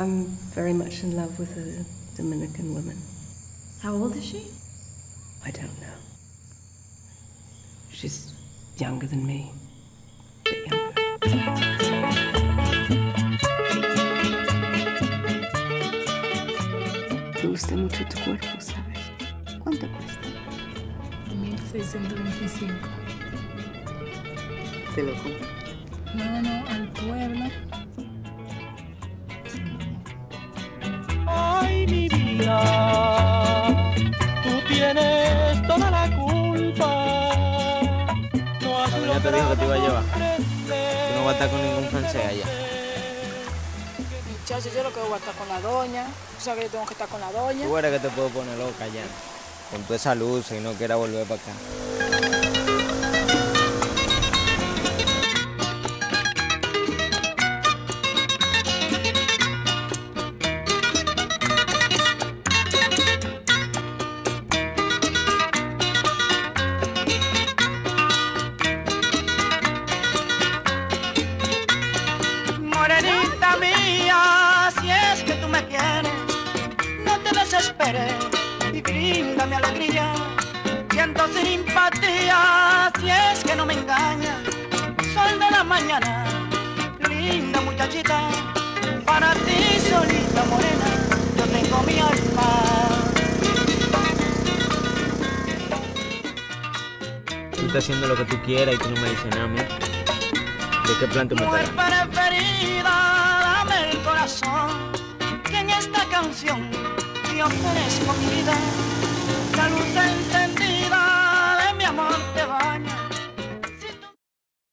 I'm very much in love with a Dominican woman. How old is she? I don't know. She's younger than me. A bit younger. Me gusta mucho tu cuerpo, ¿sabes? ¿Cuánto cuesta? 1.625. Te lo compro. No, al pueblo. Ay, mi vida, tú tienes toda la culpa. No has Ya te dijo que te iba a llevar. Tú no vas a estar con ningún francés allá. Muchachos, yo lo que voy a estar con la doña. O sea que yo tengo que estar con la doña. Tú eres que te puedo poner loca ya. Con toda esa luz y no quiera volver para acá. Morenita mía, si es que tú me quieres, no te desesperes y bríndame alegría. Siento simpatía, si es que no me engañas. Sol de la mañana, linda muchachita, para ti solita morena, yo tengo mi alma. Tú estás haciendo lo que tú quieras y tú no me dices nada a mí. ¿De qué plan tú me Mujer traes? preferida, dame el corazón, que en esta canción te ofrezco mi vida. La luz encendida de mi amor te baña